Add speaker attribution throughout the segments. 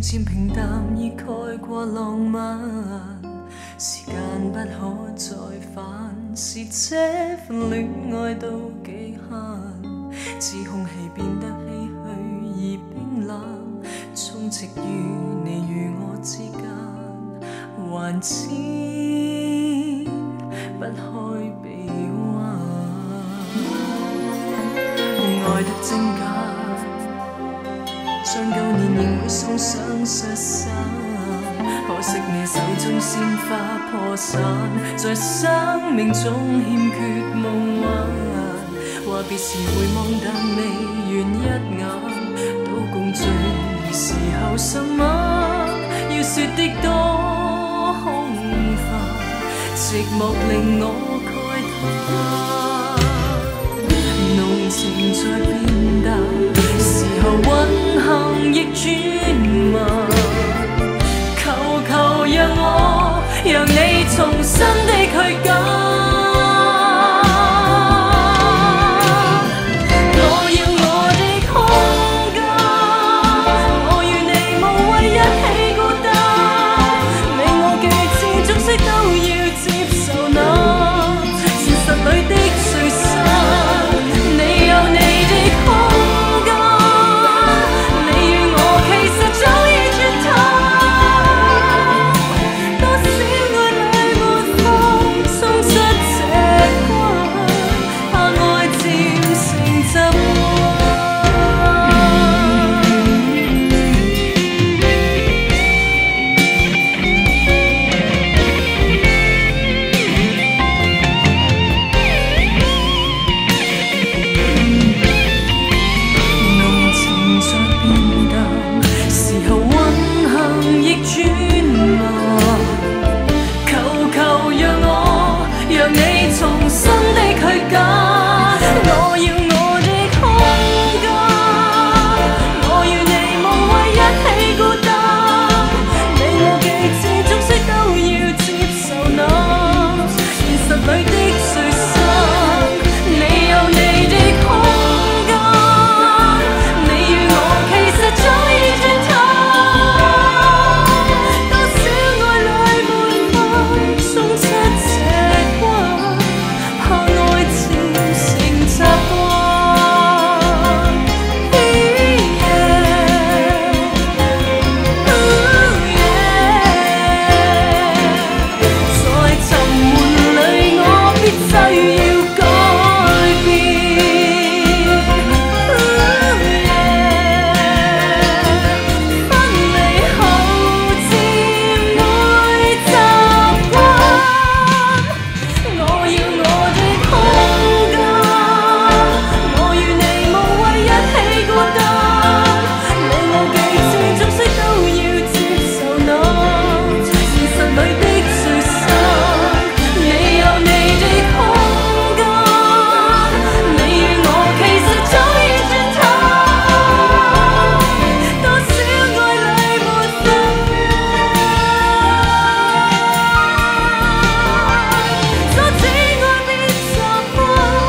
Speaker 1: 漸平淡已蓋過浪漫，時間不可再返，是這份戀愛到極限，似空氣變得唏噓而冰冷，充斥於你與我之間，還遷不開臂彎，愛得真假。像舊年仍會送上實散，可惜你手中鮮花破散，在生命中欠缺夢幻。話別時回望，但未完一眼，都共聚而時候甚晚，要說的多空泛，寂寞令我慨嘆，濃情在變淡，時候運行亦轉慢，求求讓你重新的去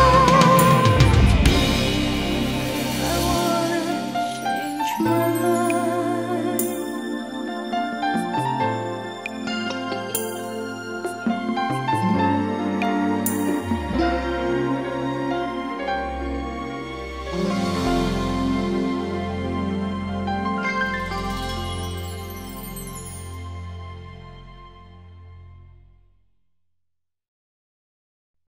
Speaker 1: 揀。I wanna change my life.